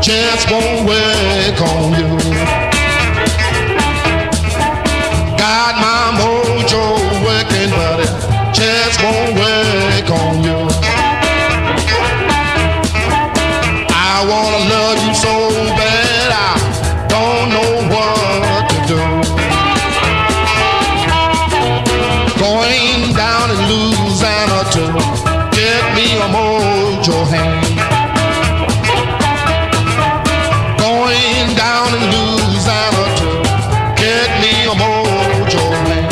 just won't work on you. Got my mojo working, but it just won't work on you. I wanna love you so bad, I don't know what to do. Going down in Louisiana to get me a mojo hand. Going down in Louisiana to get me a mojo hand.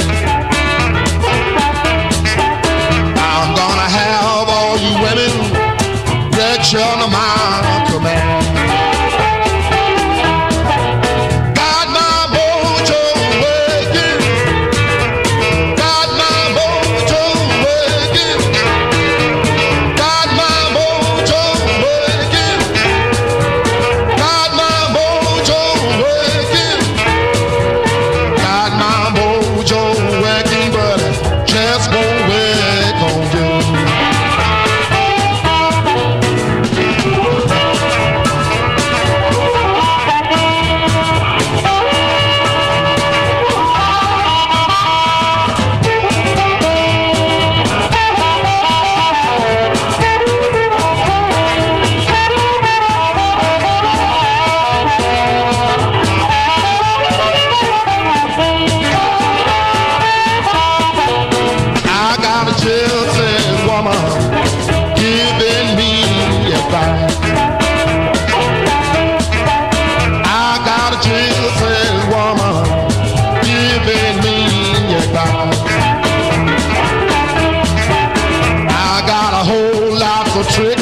I'm gonna have all you women that you're my command. Got my mojo working, got my mojo working, got my mojo working, got my mojo working, got my mojo working, but it just won't work on you. Giving me advice. I got a gypsy woman giving me advice. I got a whole lot of tricks